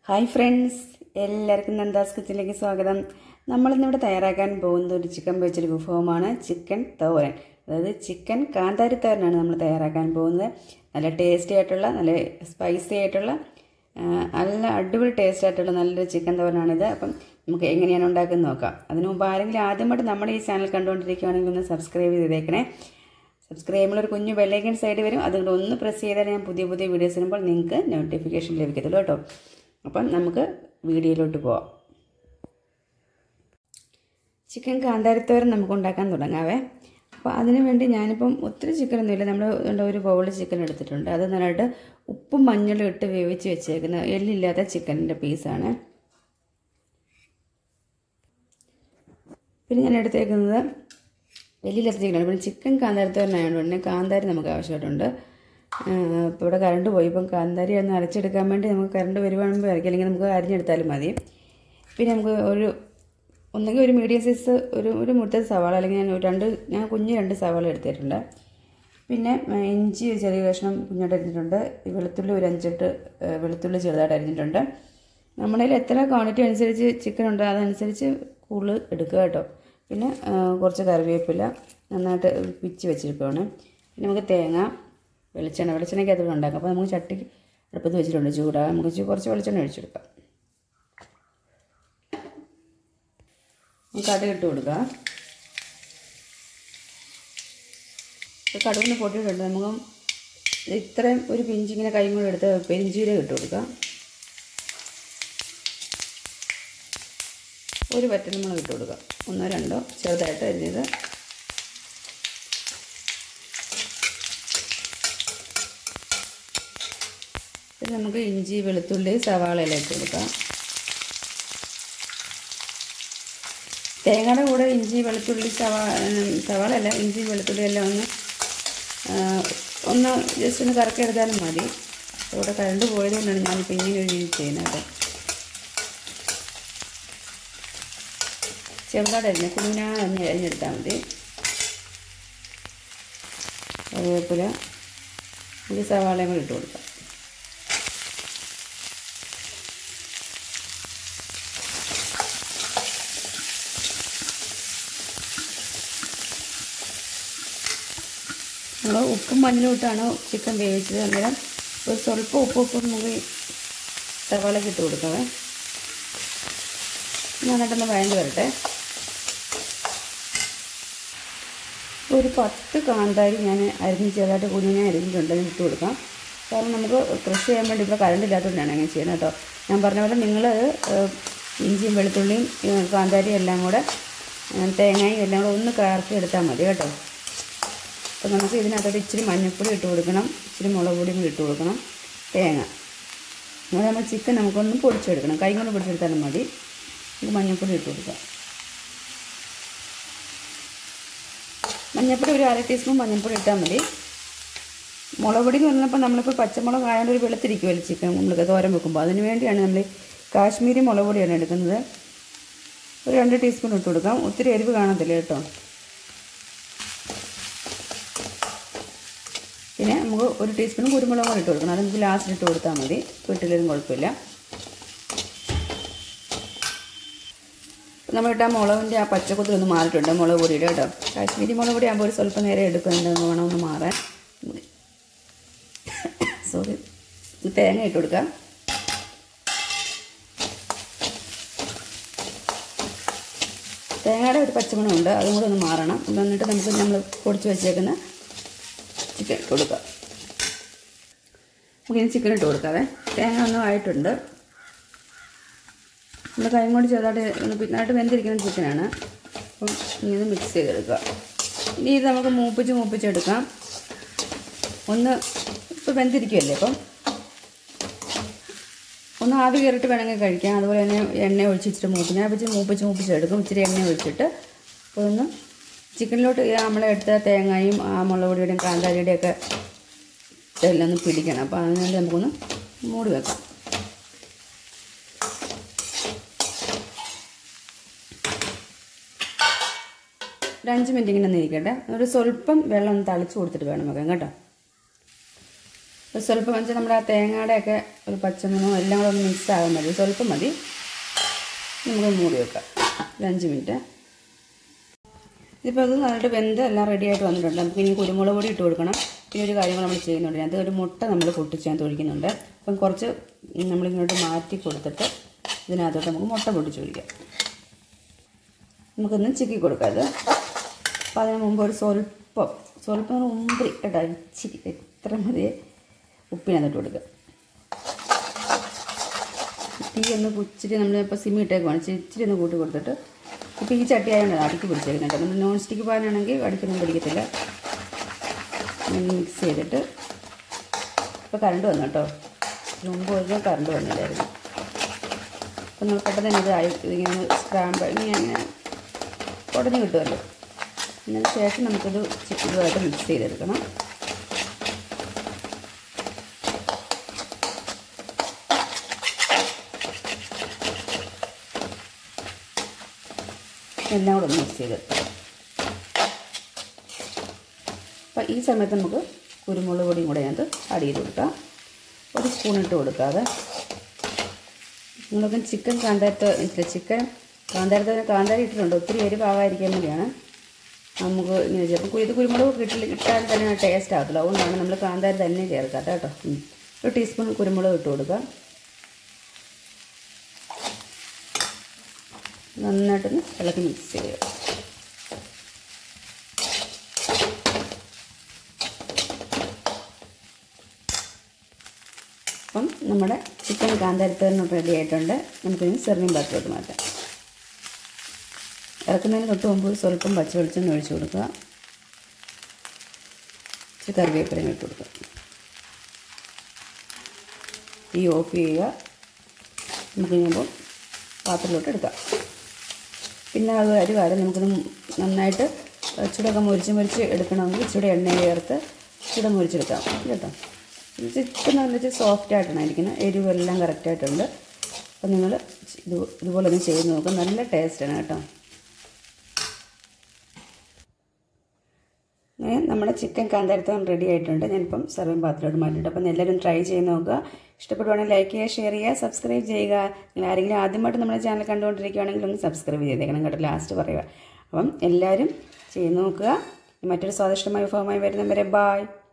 Hi friends, എല്ലാവർക്കും നന്ദാസ് കിച്ചണിലേക്ക് സ്വാഗതം. നമ്മളിന്നിവിടെ തയ്യാറാക്കാൻ പോകുന്ന ഒരു ചിക്കൻ വെച്ചൊരു വിഭവമാണ് ചിക്കൻ തോരൻ. അതായത് ചിക്കൻ കാന്താരി തോരനാണ് നമ്മൾ തയ്യാറാക്കാൻ പോകുന്നത്. നല്ല ടേസ്റ്റി ആയിട്ടുള്ള, നല്ല സ്പൈസി ആയിട്ടുള്ള, നല്ല അടിപൊളി ടേസ്റ്റ് ആയിട്ടുള്ള നല്ലൊരു ചിക്കൻ തോരനാണിത്. അപ്പം നമുക്ക് എങ്ങനെയാണ് ഉണ്ടാക്കുന്നത് നോക്കാം. അതിന് മുമ്പ് ആരെങ്കിലും ആദ്യമായിട്ട് നമ്മുടെ ഈ ചാനൽ കണ്ടുകൊണ്ടിരിക്കുകയാണെങ്കിൽ ഒന്ന് സബ്സ്ക്രൈബ് ചെയ്തേക്കണേ. സബ്സ്ക്രൈബ് ചെയ്യുമ്പോൾ ഒരു കുഞ്ഞു ബെല്ലൈക്കൺ സൈഡ് വരും, അതുകൊണ്ട് ഒന്ന് പ്രസ് ചെയ്താൽ ഞാൻ പുതിയ പുതിയ വീഡിയോസ് ഇടുമ്പോൾ നിങ്ങൾക്ക് നോട്ടിഫിക്കേഷൻ ലഭിക്കത്തുള്ളൂ കേട്ടോ. അപ്പം നമുക്ക് വീഡിയോയിലോട്ട് പോവാം. ചിക്കൻ കാന്താരിത്തോരൻ നമുക്ക് ഉണ്ടാക്കാൻ തുടങ്ങാവേ. അപ്പോൾ അതിന് വേണ്ടി ഞാനിപ്പം ഒത്തിരി ചിക്കനൊന്നുമില്ല, നമ്മൾ ഒരു ബൗൾ ചിക്കൻ എടുത്തിട്ടുണ്ട്. അത് നന്നായിട്ട് ഉപ്പും മഞ്ഞളും ഇട്ട് വേവിച്ച് വെച്ചേക്കുന്ന എല്ലില്ലാത്ത ചിക്കനിൻ്റെ പീസാണ്. പിന്നെ ഞാൻ എടുത്തേക്കുന്നത് എല്ലില്ലാത്ത ചിക്കനാണ്. പിന്നെ ചിക്കൻ കാന്താരിത്തോരനായതുകൊണ്ട് തന്നെ കാന്താരി നമുക്ക് ആവശ്യമായിട്ടുണ്ട്. ഇപ്പോൾ ഇവിടെ കറണ്ട് പോയി. ഇപ്പം കാന്താരി ഒന്ന് അരച്ചെടുക്കാൻ വേണ്ടി നമുക്ക് കറണ്ട് വരുവാണെങ്കിൽ അരയ്ക്കാം, അല്ലെങ്കിൽ നമുക്ക് അരിഞ്ഞെടുത്താലും മതി. പിന്നെ നമുക്ക് ഒന്നെങ്കിൽ ഒരു മീഡിയം സൈസ് ഒരു മുട്ട സവാള, അല്ലെങ്കിൽ ഞാൻ കുഞ്ഞ് രണ്ട് സവാള എടുത്തിട്ടുണ്ട്. പിന്നെ ഇഞ്ചി ചെറിയ കഷ്ണം കുഞ്ഞായിട്ട് അരിഞ്ഞിട്ടുണ്ട്. വെളുത്തുള്ളി ഒരു 5-8 വെളുത്തുള്ളി ചെറുതായിട്ട് അരിഞ്ഞിട്ടുണ്ട്. നമ്മുടെ കയ്യിൽ എത്ര ക്വാണ്ടിറ്റി അനുസരിച്ച് ചിക്കൻ ഉണ്ടോ അതനുസരിച്ച് കൂടുതൽ എടുക്കുക കേട്ടോ. പിന്നെ കുറച്ച് കറിവേപ്പില നന്നായിട്ട് പിച്ചി വെച്ചിരിക്കുകയാണ്. പിന്നെ നമുക്ക് തേങ്ങ, വെളിച്ചെണ്ണയ്ക്ക് അതുകൊണ്ട് ഉണ്ടാക്കാം. അപ്പോൾ നമുക്ക് ചട്ടി അടുപ്പത്ത് വെച്ചിട്ടുണ്ട്, ചൂടാകാൻ നമുക്ക് കുറച്ച് വെളിച്ചെണ്ണ ഒഴിച്ചെടുക്കാം. കടുക് ഇട്ട് കൊടുക്കുക. കടുകിന് പൊട്ടിയിട്ടുണ്ട്. നമുക്ക് ഇത്രയും ഒരു പിഞ്ചിങ്ങനെ കൈ കൂടെ എടുത്ത് പെരിഞ്ചീരകം ഇട്ട് കൊടുക്കാം. ഒരു വറ്റൽമുളക് ഇട്ട് കൊടുക്കാം, 1-2 ചെറുതായിട്ട് അരിഞ്ഞത്. പിന്നെ നമുക്ക് ഇഞ്ചി, വെളുത്തുള്ളി, സവാളയെല്ലാം ഇട്ട് കൊടുക്കാം. തേങ്ങയുടെ കൂടെ ഇഞ്ചി, വെളുത്തുള്ളി, സവാളയല്ല, ഇഞ്ചി, വെളുത്തുള്ളി എല്ലാം ഒന്ന് ജസ്റ്റ് ഒന്ന് കറക്കി എടുത്താലും മതി. ഇവിടെ കറണ്ട് പോയതുകൊണ്ടാണ് ഞാനിപ്പോൾ ഇങ്ങനെ ഒരു രീതി ചെയ്യുന്നത്. ചെറുതായിട്ട് അരിഞ്ഞെടുത്താൽ മതി. കറിവേപ്പില, ഈ സവാളയും കൂടി ഇട്ട് കൊടുക്കാം. നമ്മൾ ഉപ്പും മഞ്ഞളും ഇട്ടാണ് ചിക്കൻ വേവിച്ചത്. അന്നേരം ഒരു സ്വല്പം ഉപ്പ് നമുക്ക് സവാളയ്ക്ക് ഇട്ട് കൊടുക്കാവേ. നന്നായിട്ടൊന്ന് വഴണ്ട് വരട്ടെ. ഒരു 10 കാന്താരി ഞാൻ ചെറുതായിട്ട് കുഞ്ഞിനെ അരിഞ്ഞിട്ടുണ്ട്, ഇട്ട് കൊടുക്കാം. കാരണം നമുക്ക് കൃഷി ചെയ്യാൻ വേണ്ടി ഇപ്പോൾ കറണ്ട് ഇല്ലാത്തതുകൊണ്ടാണ് അങ്ങനെ ചെയ്യുന്നത് കേട്ടോ. ഞാൻ പറഞ്ഞ പോലെ നിങ്ങളത് ഇഞ്ചിയും വെളുത്തുള്ളിയും കാന്താരിയും എല്ലാം കൂടെ തേങ്ങയും എല്ലാം കൂടെ ഒന്ന് കറക്കി എടുത്താൽ മതി കേട്ടോ. അപ്പോൾ നമുക്ക് ഇതിനകത്തോട്ട് ഇച്ചിരി മഞ്ഞൾപ്പൊടി ഇട്ട് കൊടുക്കണം, ഇച്ചിരി മുളക് പൊടിയും കൂടി ഇട്ട് കൊടുക്കണം. തേങ്ങ അതുപോലെ നമ്മൾ ചിക്കൻ നമുക്കൊന്ന് പൊടിച്ചെടുക്കണം, കൈ കൊണ്ട് പൊടിച്ചെടുത്താലും മതി. നമുക്ക് മഞ്ഞൾപ്പൊടി ഇട്ട് കൊടുക്കാം. മഞ്ഞൾപ്പൊടി ഒരു 1/2 ടീസ്പൂൺ മഞ്ഞൾപ്പൊടി ഇട്ടാൽ മതി. മുളക് പൊടി എന്ന് പറഞ്ഞപ്പോൾ നമ്മളിപ്പോൾ പച്ചമുളക് ആയതുകൊണ്ട് ഒരു വെളുത്തിരിക്കുമല്ലോ ചിക്കൻ നമ്മൾ തോരൻ വെക്കുമ്പോൾ, അതിന് വേണ്ടിയാണ് നമ്മൾ കാശ്മീരി മുളക് പൊടിയാണ് എടുക്കുന്നത്. ഒരു 2 ടീസ്പൂൺ ഇട്ട് കൊടുക്കാം. ഒത്തിരി എരിവ് കാണത്തില്ല കേട്ടോ. പിന്നെ നമുക്ക് 1 ടീസ്പൂൺ കുരുമുളക് കൂടി ഇട്ട് കൊടുക്കണം. അത് നമുക്ക് ലാസ്റ്റ് ഇട്ട് കൊടുത്താൽ മതി, വീട്ടിലും കുഴപ്പമില്ല. നമ്മളിട്ട മുളകിൻ്റെ ആ പച്ചക്കുത്തൊന്ന് മാറിയിട്ടുണ്ട് മുളക് പൊടിയുടെ കേട്ടോ. കാശ്മീരി മുളക് പൊടി ആകുമ്പോൾ ഒരു സ്വല്പം നേരം എടുക്കുന്നുണ്ടെന്ന് വേണം ഒന്ന് മാറാൻ. സോറി. തേങ്ങ ഇട്ട് കൊടുക്കാം. തേങ്ങയുടെ ഒരു പച്ചമണമുണ്ട്, അതും കൂടെ ഒന്ന് മാറണം. എന്നിട്ട് നമുക്ക് നമ്മൾ പൊടിച്ച് വെച്ചേക്കുന്ന ചിക്കൻ ഇട്ട് കൊടുക്കാം. നമുക്കിനി ചിക്കൻ ഇട്ട് കൊടുക്കാവേ. തേങ്ങ ഒന്നും ആയിട്ടുണ്ട്. നമ്മൾ കൈ കൊണ്ട് ചെറുതായിട്ട് നന്നായിട്ട് വെന്തിരിക്കുന്ന ചിക്കനാണ്. അപ്പം ഇങ്ങനെ മിക്സ് ചെയ്തെടുക്കുക. ഇനി ഇത് നമുക്ക് മൂപ്പിച്ചെടുക്കാം. ഇപ്പോൾ വെന്തിരിക്കുമല്ലേ, അപ്പം ഒന്ന് ആവി കയറിയിട്ട് വേണമെങ്കിൽ കഴിക്കാം. അതുപോലെ തന്നെ എണ്ണ ഒഴിച്ചിട്ട് മൂപ്പിച്ചെടുക്കും. ഇച്ചിരി എണ്ണ ഒഴിച്ചിട്ട് അപ്പോൾ ഒന്ന് ചിക്കനിലോട്ട് നമ്മളെടുത്ത തേങ്ങയും ആ മുളക് പൊടിയുടെയും കാന്താരിയുടെയും ഒക്കെ ഇതെല്ലാം ഒന്ന് പിടിക്കണം. അപ്പോൾ അതിനുവേണ്ടി നമുക്കൊന്ന് മൂടി വെക്കാം. ഒരു 5 മിനിറ്റ് ഇങ്ങനെ ഒന്ന് ഇരിക്കട്ടെ. ഒരു സ്വല്പം വെള്ളം ഒന്ന് തളിച്ച് കൊടുത്തിട്ട് വേണം വെക്കാൻ കേട്ടോ. സ്വല്പം വെച്ചാൽ നമ്മുടെ ആ തേങ്ങയുടെയൊക്കെ ഒരു പച്ചമണവും എല്ലാം കൂടെ ഒന്ന് മിക്സ് ആകാൻ മതി, സ്വല്പം മതി. നമുക്ക് മൂടി വെക്കാം ഒരു 5 മിനിറ്റ്. ഇതിപ്പോൾ അത് നന്നായിട്ട് വെന്ത് എല്ലാം റെഡിയായിട്ട് വന്നിട്ടുണ്ട്. നമുക്ക് ഇനി കുരുമുളക് പൊടി ഇട്ട് കൊടുക്കണം. പിന്നെ ഒരു കാര്യങ്ങൾ നമ്മൾ ചെയ്യുന്നുണ്ട്, അത് ഒരു മുട്ട നമ്മൾ പൊട്ടിച്ചാൽ ഒഴിക്കുന്നുണ്ട്. അപ്പം കുറച്ച് നമ്മളിങ്ങോട്ട് മാറ്റി കൊടുത്തിട്ട് ഇതിനകത്തോട്ട് നമുക്ക് മുട്ട പൊട്ടിച്ച് ഒഴിക്കാം. നമുക്കൊന്ന് ചിക്കി കൊടുക്കാം അത്. അപ്പോൾ അതിന് മുമ്പ് ഒരു സ്വല്പം ഉമ്പരി കേട്ടോ, ഇച്ചിരി എത്ര മതി ഉപ്പിനകത്തോട്ട് കൊടുക്കുക. തീ ഒന്ന് ഇച്ചിരി നമ്മളിപ്പോൾ സിമ്മി ഇട്ടേക്കുവാണ്, ഇച്ചിരി ഒന്ന് കൂട്ടി കൊടുത്തിട്ട്. ഇപ്പോൾ ഈ ചട്ടി ആയതുകൊണ്ട് അടുക്കി പിടിച്ചേക്കുന്നുണ്ട്. നമ്മൾ നോൺ സ്റ്റിക്ക് പാനാണെങ്കിൽ അടിക്കൊന്നും പിടിക്കത്തില്ല. മിക്സ് ചെയ്തിട്ട് ഇപ്പോൾ കറണ്ട് വന്നു കേട്ടോ, മുമ്പ് കഴിഞ്ഞാൽ കറണ്ട് വന്നില്ലായിരുന്നു. അപ്പോൾ നമ്മൾ പെട്ടെന്ന് തന്നെ ഇങ്ങനെ സ്ക്രാമ്പ് ഇങ്ങനെ ഉടഞ്ഞ് കിട്ടുമല്ലോ. അതിന് ശേഷം നമുക്കിത് ഇതുമായിട്ട് മിക്സ് ചെയ്തെടുക്കണം. എല്ലാം കൂടെ ഒന്ന് മിക്സ് ചെയ്തെടുക്കാം. അപ്പോൾ ഈ സമയത്ത് നമുക്ക് കുരുമുളക് പൊടിയും കൂടെ അതിനകത്ത് ആഡ് ചെയ്ത് കൊടുക്കാം. ഒരു സ്പൂൺ ഇട്ട് കൊടുക്കാതെ. നിങ്ങൾക്ക് ചിക്കൻ കാന്താരി ഇട്ടിട്ടുണ്ട്, ഒത്തിരി എരിവാകാതിരിക്കാൻ വേണ്ടിയാണ് നമുക്ക് ഇങ്ങനെ ചേർക്കും. ഇത് കുരുമുളക് ഇട്ടാൽ തന്നെ ടേസ്റ്റ് ആകത്തില്ല, അതുകൊണ്ടാണ് നമ്മൾ കാന്താരി തന്നെ ചേർക്കാത്ത കേട്ടോ. ഒരു ടീസ്പൂൺ കുരുമുളക് ഇട്ട് കൊടുക്കുക. നന്നായിട്ടൊന്ന് ഇളക്കി മിക്സ് ചെയ്യുക. അപ്പം നമ്മുടെ ചിക്കൻ കാന്താരിത്തോരൻ റെഡി ആയിട്ടുണ്ട്. നമുക്കിനി സെർവിങ് പാത്രത്തിലോട്ട് മാറ്റാം. ഇറക്കുന്നതിന് തൊട്ട് മുമ്പ് സ്വല്പം പച്ച വെളിച്ചെണ്ണ ഒഴിച്ച് കൊടുക്കുക. ഇച്ചിരി കറിവേപ്പിലയും ഇട്ട് കൊടുക്കുക. തീ ഓഫ് ചെയ്യുക. നമുക്കിനിപ്പോൾ പാത്രത്തിലോട്ട് എടുക്കാം. പിന്നെ അത് ഒരു കാര്യം, നമുക്കിത് നന്നായിട്ട് ഇച്ചിരിയൊക്കെ മുരിച്ച് എടുക്കണമെങ്കിൽ ഇച്ചിരി എണ്ണ ചേർത്ത് ഇച്ചിരി മുരിച്ചെടുക്കാം കേട്ടോ. ചിക്കൻ നല്ല വെച്ചാൽ സോഫ്റ്റായിട്ടാണ് ഇരിക്കുന്നത്, എരിവെല്ലാം കറക്റ്റായിട്ടുണ്ട്. അപ്പം നിങ്ങൾ ഇതുപോലെ ഒന്ന് ചെയ്ത് നോക്കുക, നല്ല ടേസ്റ്റാണ് കേട്ടോ. നമ്മുടെ ചിക്കൻ കാന്താരിത്തോരൻ റെഡി ആയിട്ടുണ്ട്. ഞാനിപ്പം സെർവിങ് പാത്രത്തിലോട്ട് മാറ്റിയിട്ടുണ്ട്. അപ്പം എല്ലാവരും ട്രൈ ചെയ്ത് നോക്കുക. ഇഷ്ടപ്പെടുവാണെങ്കിൽ ലൈക്ക് ചെയ്യുക, ഷെയർ ചെയ്യുക, സബ്സ്ക്രൈബ് ചെയ്യുക. നിങ്ങൾ ആരെങ്കിലും ആദ്യമായിട്ട് നമ്മുടെ ചാനൽ കണ്ടുകൊണ്ടിരിക്കുകയാണെങ്കിൽ ഒന്ന് സബ്സ്ക്രൈബ് ചെയ്തേക്കണം കേട്ടോ, ലാസ്റ്റ് പറയുക. അപ്പം എല്ലാവരും ചെയ്ത് നോക്കുക. മറ്റൊരു സ്വാദിഷ്ടമായ വിഭവമായി വരുന്നവരെ ബായ്.